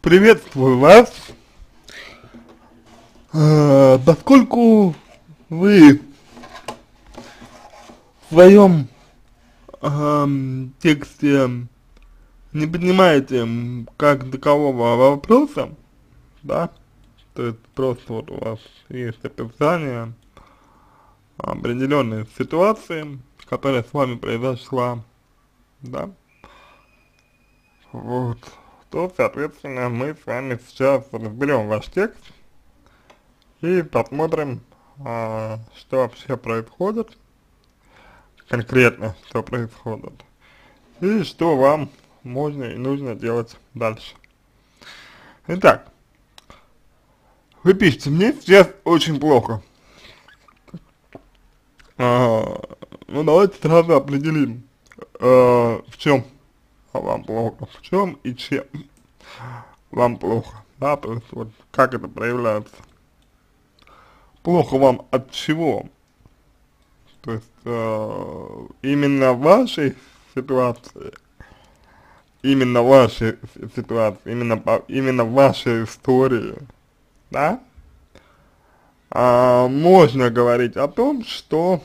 Приветствую вас. Поскольку вы в своем тексте не поднимаете как такового вопроса, да, то есть просто вот у вас есть описание определенной ситуации, которая с вами произошла, да, вот, то, соответственно, мы с вами сейчас разберем ваш текст и посмотрим, что вообще происходит, конкретно, что происходит, и что вам можно и нужно делать дальше. Итак, вы пишете: мне сейчас очень плохо. Ну, давайте сразу определим, в чем вам плохо, в чем и чем вам плохо, да, то есть вот как это проявляется. Плохо вам от чего? То есть именно в вашей ситуации, именно в вашей истории, да? Можно говорить о том, что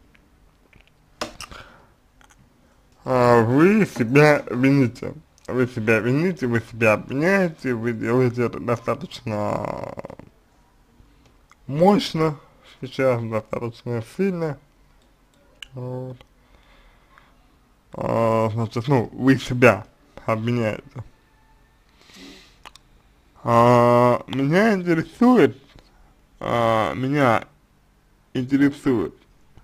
вы себя вините. Вы себя вините, вы себя обвиняете, вы делаете это достаточно мощно сейчас, достаточно сильно. Вот. Значит, ну, вы себя обвиняете. Меня интересует, меня интересует,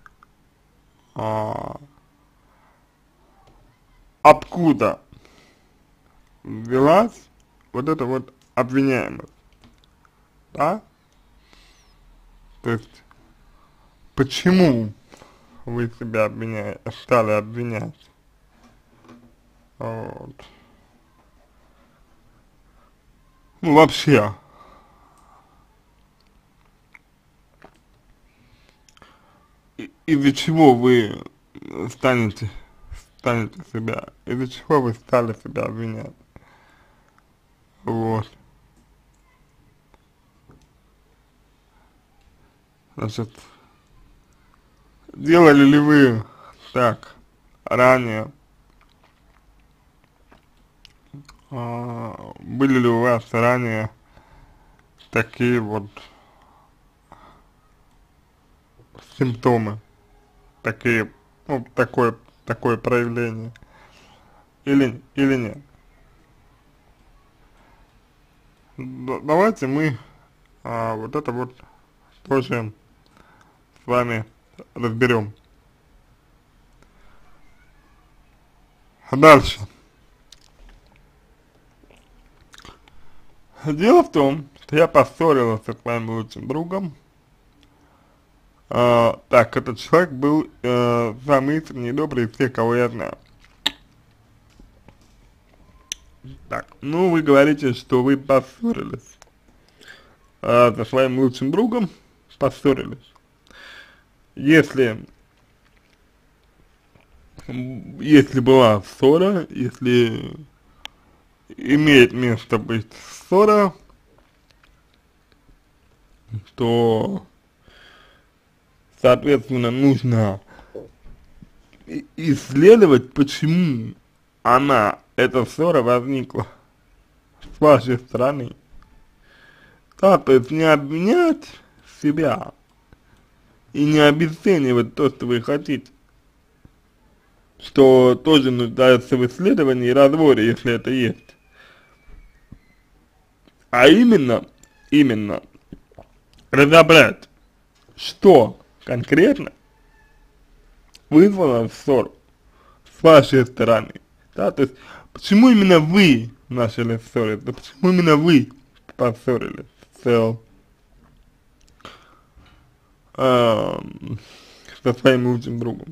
откуда взялась вот эта вот обвиняемость, да? То есть, почему вы себя стали обвинять? Вот. Ну, вообще, из-за чего вы станете себя, из-за чего вы стали себя обвинять? Вот. Значит, делали ли вы так ранее? Были ли у вас ранее такие вот симптомы, такие, ну, такое проявление, или нет? Давайте мы вот это вот тоже с вами разберем. Дальше. Дело в том, что я поссорился со своим лучшим другом. Так, этот человек был самый искренний и добрый из всех, кого я знаю. Так, ну вы говорите, что вы поссорились со своим лучшим другом, поссорились. Если была ссора, если имеет место быть ссора, то, соответственно, нужно исследовать, почему эта ссора возникла с вашей стороны. Да, то есть не обвинять себя и не обесценивать то, что вы хотите, что тоже нуждается в исследовании и разборе, если это есть. А именно разобрать, что конкретно вызвало ссору с вашей стороны. Да, то есть, почему именно вы начали ссориться, почему именно вы поссорились со своим лучшим другом.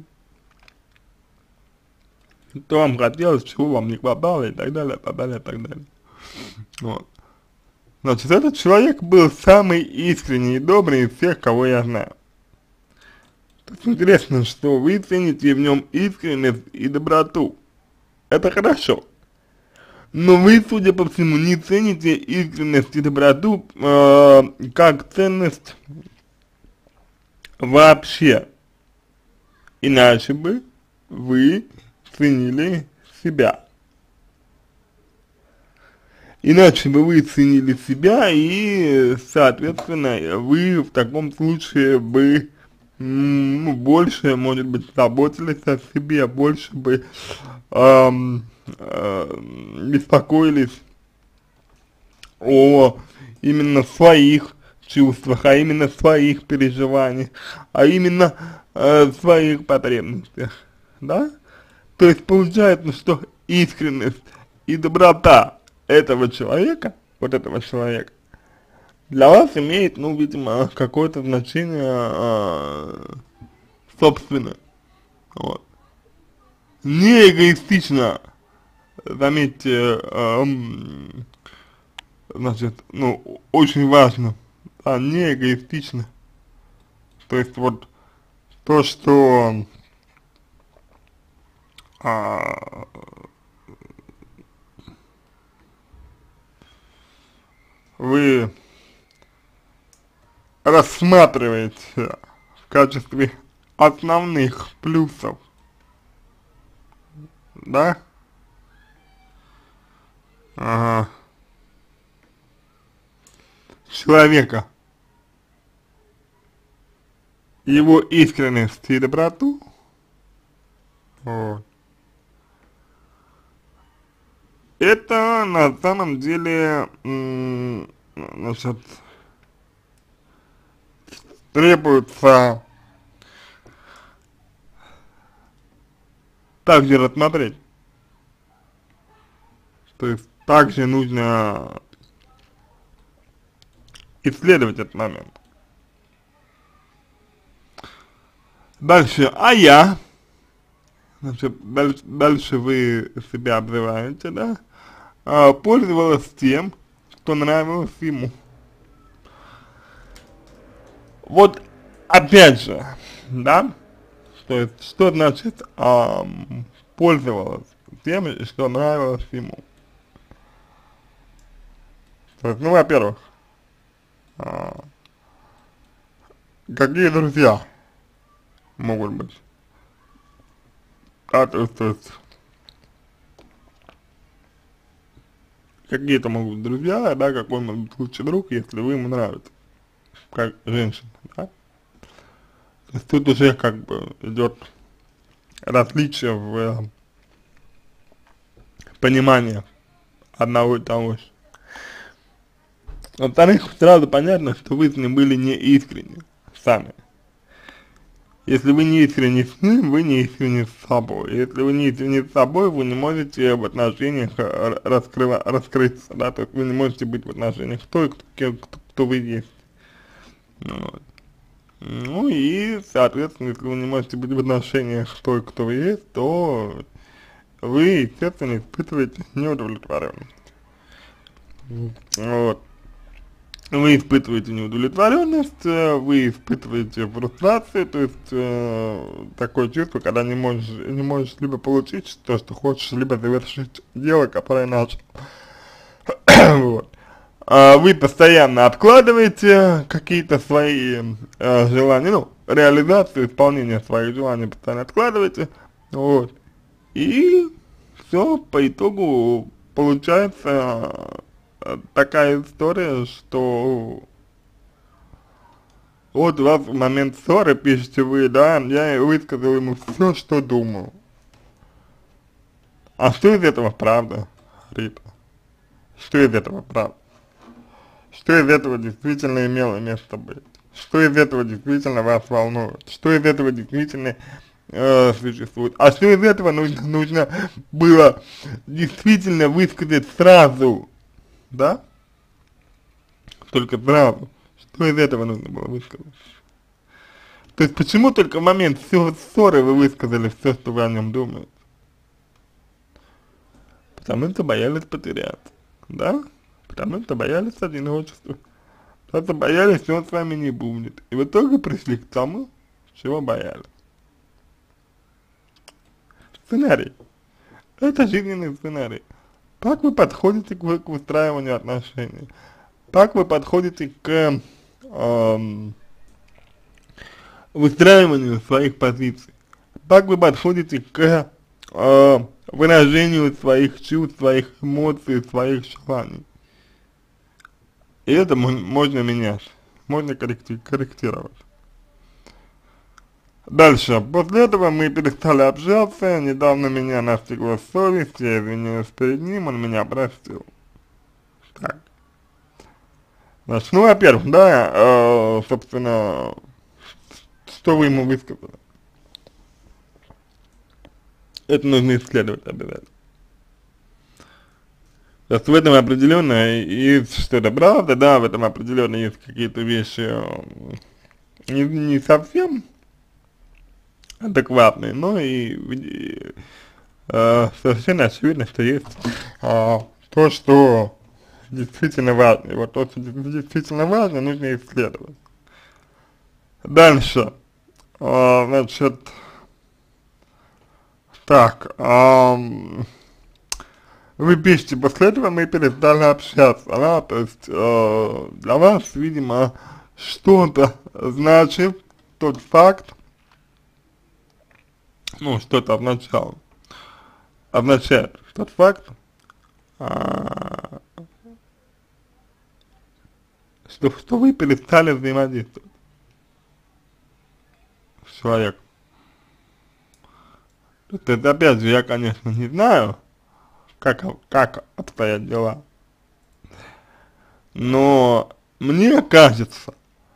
Что вам хотелось, чего вам не хватало и так далее, так далее, так далее. Вот. Значит, этот человек был самый искренний и добрый из всех, кого я знаю. То есть интересно, что вы цените в нем искренность и доброту. Это хорошо. Но вы, судя по всему, не цените искренность и доброту как ценность вообще. Иначе бы вы ценили себя. Иначе бы вы ценили себя, и, соответственно, вы в таком случае бы больше, может быть, заботились о себе, больше бы беспокоились о именно своих чувствах, а именно своих переживаниях, а именно своих потребностях, да? То есть получается, что искренность и доброта этого человека, вот этого человека, для вас имеет, ну, видимо, какое-то значение собственное, вот. Не эгоистично, заметьте, значит, ну, очень важно, а не эгоистично, то есть вот то, что вы рассматриваете в качестве основных плюсов, да? Ага. Человека, его искренность и доброту, вот. Это на самом деле, значит, требуется также рассмотреть. То есть также нужно исследовать этот момент. Дальше, значит, дальше вы себя обзываете, да, пользовалась тем, что нравилось ему. Вот, опять же, да, то есть, что значит пользовалась тем, что нравилось ему. То есть, ну, во-первых, какие друзья могут быть, да, то есть какие-то могут быть друзья, да, какой может быть лучший друг, если вы ему нравитесь, как женщина, да. То есть тут уже как бы идет различие в понимании одного и того же. Во-вторых, сразу понятно, что вы с ним были не искренни сами. Если вы не искренни с ним, вы не искренни с собой. Если вы не искренни с собой, вы не можете в отношениях раскрыться, да, то есть вы не можете быть в отношениях той, кто вы есть. Вот. Ну и, соответственно, если вы не можете быть в отношениях той, кто вы есть, то вы, естественно, испытываете неудовлетворенность. Вот. Вы испытываете неудовлетворенность, вы испытываете фрустрацию, то есть такое чувство, когда не можешь либо получить то, что хочешь, либо завершить дело, которое начал. Вот. Вы постоянно откладываете какие-то свои желания, ну, реализацию, исполнение своих желаний постоянно откладываете, вот. И все, по итогу получается такая история, что вот у вас в момент ссоры пишете вы, да, я высказал ему все, что думал. А что из этого правда, Рита? Что из этого правда? Что из этого действительно имело место быть? Что из этого действительно вас волнует? Что из этого действительно существует? А что из этого нужно было действительно высказать сразу? Да? Только сразу. Что из этого нужно было высказать? То есть почему только в момент ссоры вы высказали все, что вы о нем думаете? Потому что боялись потерять. Да? Потому что боялись одиночества. Потому что боялись, что он с вами не будет. И в итоге пришли к тому, чего боялись. Сценарий. Это жизненный сценарий. как вы подходите к выстраиванию отношений, как вы подходите к выстраиванию своих позиций, как вы подходите к выражению своих чувств, своих эмоций, своих желаний. И это можно менять, можно корректировать. Дальше. После этого мы перестали общаться, недавно меня настигла совесть, я извинилась перед ним, он меня простил. Так. Значит, ну, во-первых, да, собственно, что вы ему высказали? Это нужно исследовать обязательно. То есть в этом определенно есть что-то правда, да, в этом определенно есть какие-то вещи не совсем адекватные, но совершенно очевидно, что есть то, что действительно важно. И вот то, что действительно важно, нужно исследовать. Дальше, значит, так, вы пишете, после этого мы перестали общаться, да, то есть для вас, видимо, что-то значит тот факт, ну, что-то означает тот факт, что вы перестали взаимодействовать с человеком. То есть, это, опять же, я, конечно, не знаю, как обстоят дела, но мне кажется,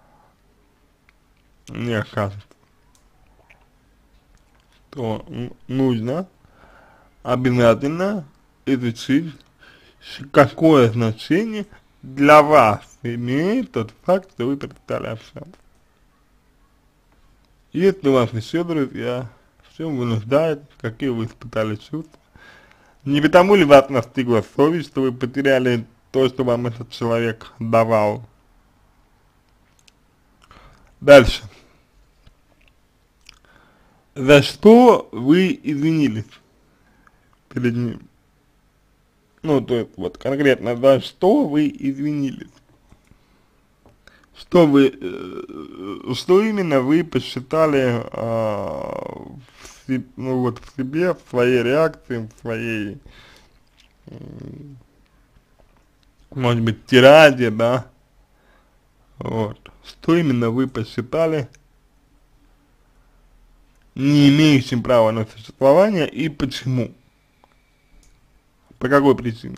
что нужно обязательно изучить, какое значение для вас имеет тот факт, что вы перестали общаться. Если у вас еще друзья, в чем вы нуждаетесь, какие вы испытали чувства, не потому ли вас настигла совесть, что вы потеряли то, что вам этот человек давал. Дальше. За что вы извинились перед ним? Ну, то есть, вот конкретно, за что вы извинились? Что что именно вы посчитали ну, вот в себе, в своей реакции, в своей, может быть, тираде, да, вот, что именно вы посчитали не имеющим права на существование и почему? По какой причине?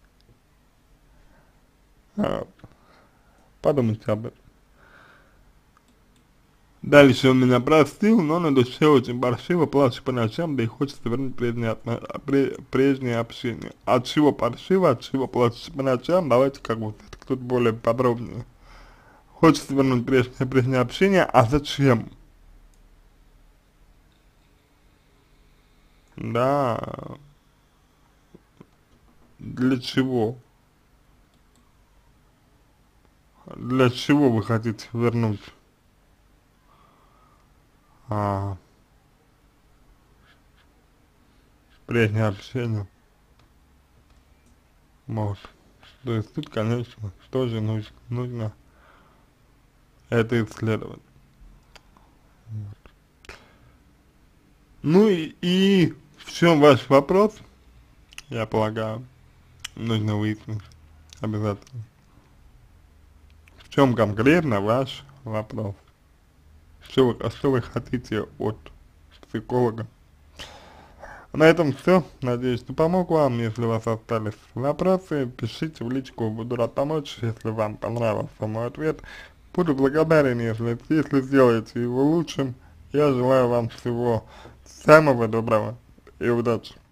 Подумайте об этом. Дальше он меня простил, но на душе очень паршиво, плачу по ночам, да и хочется вернуть прежнее общение. От чего паршиво, от чего плачу по ночам, давайте как бы тут более подробнее. Хочется вернуть прежнее общение, а зачем? Да, для чего? Для чего вы хотите вернуть прежнее общение? Вот. То есть тут, конечно, тоже нужно это исследовать. Вот. Ну и в чем ваш вопрос, я полагаю, нужно выяснить обязательно. В чем конкретно ваш вопрос? Что вы хотите от психолога? На этом все. Надеюсь, что помог вам. Если у вас остались вопросы, пишите в личку, буду рад помочь. Если вам понравился мой ответ, буду благодарен, если сделаете его лучшим. Я желаю вам всего самого доброго и удачи.